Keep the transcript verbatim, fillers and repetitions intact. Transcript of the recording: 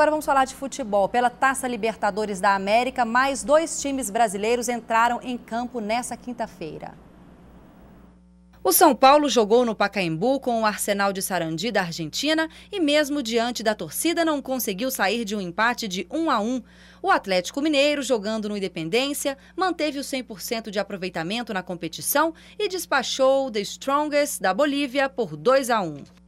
agora vamos falar de futebol. Pela Taça Libertadores da América, mais dois times brasileiros entraram em campo nessa quinta-feira. O São Paulo jogou no Pacaembu com o Arsenal de Sarandi da Argentina e mesmo diante da torcida não conseguiu sair de um empate de um a um. O Atlético Mineiro, jogando no Independência, manteve o cem por cento de aproveitamento na competição e despachou o The Strongest da Bolívia por dois a um.